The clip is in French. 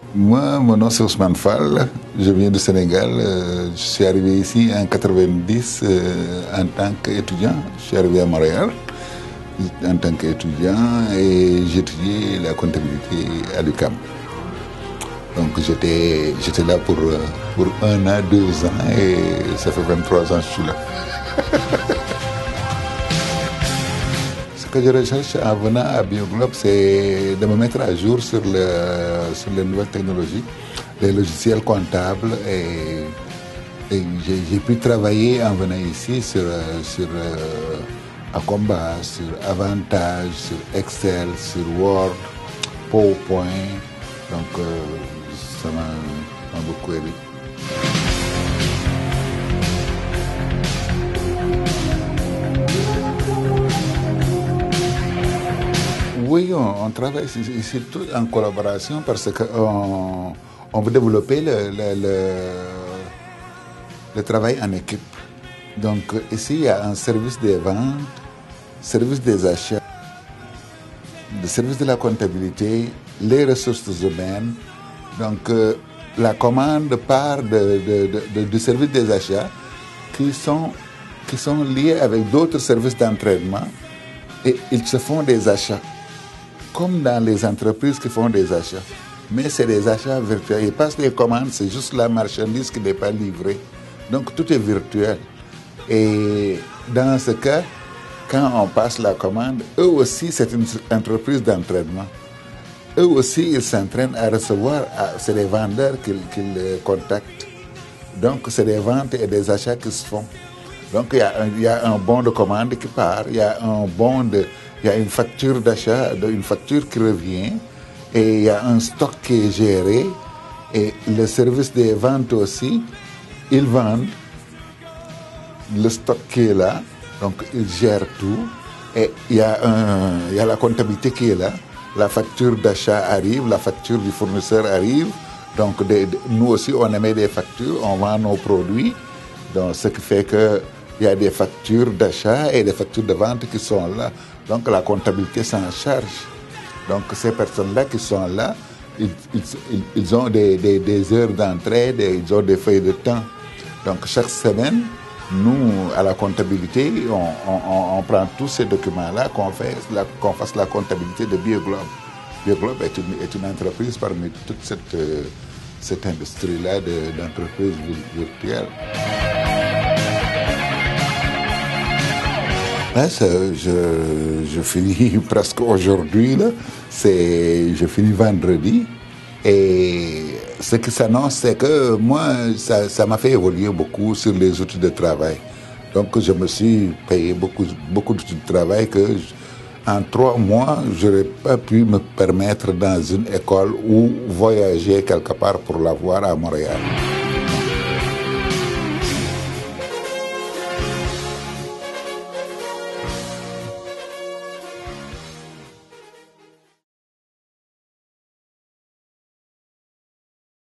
Moi, mon nom c'est Ousmane Fall, je viens du Sénégal. Je suis arrivé ici en 90 en tant qu'étudiant. Je suis arrivé à Montréal en tant qu'étudiant et j'étudiais la comptabilité à l'UQAM. Donc j'étais là pour 1 an, 2 ans et ça fait 23 ans que je suis là. Ce que je recherche en venant à BioGlobe, c'est de me mettre à jour sur les nouvelles technologies, les logiciels comptables et j'ai pu travailler en venant ici sur Acomba, sur Avantage, sur Excel, sur Word, PowerPoint. Donc ça m'a beaucoup aidé. Oui, on travaille surtout en collaboration parce qu'on veut développer le travail en équipe. Donc ici, il y a un service des ventes, service des achats, le service de la comptabilité, les ressources humaines. Donc la commande part du service des achats qui sont liés avec d'autres services d'entraînement et ils se font des achats. Comme dans les entreprises qui font des achats. Mais c'est des achats virtuels. Ils passent les commandes, c'est juste la marchandise qui n'est pas livrée. Donc tout est virtuel. Et dans ce cas, quand on passe la commande, eux aussi, c'est une entreprise d'entraînement. Eux aussi, ils s'entraînent à recevoir, c'est les vendeurs qu'ils contactent. Donc c'est des ventes et des achats qui se font. Donc il y a un bon de commande qui part, il y a une facture d'achat, une facture qui revient, et il y a un stock qui est géré, et le service des ventes aussi, ils vendent le stock qui est là, donc ils gèrent tout, et il y a la comptabilité qui est là, la facture d'achat arrive, la facture du fournisseur arrive, donc nous aussi on émet des factures, on vend nos produits, donc ce qui fait que il y a des factures d'achat et des factures de vente qui sont là. Donc la comptabilité s'en charge. Donc ces personnes-là qui sont là, ils ont des heures d'entrée, ils ont des feuilles de temps. Donc chaque semaine, nous, à la comptabilité, on prend tous ces documents-là, qu'on fasse la comptabilité de BioGlobe. BioGlobe est une entreprise parmi toute cette industrie-là d'entreprises virtuelles. Je finis presque aujourd'hui, je finis vendredi et ce qui s'annonce, c'est que moi, ça m'a fait évoluer beaucoup sur les outils de travail. Donc je me suis payé beaucoup d'outils de travail que en 3 mois, je n'aurais pas pu me permettre dans une école ou voyager quelque part pour l'avoir à Montréal.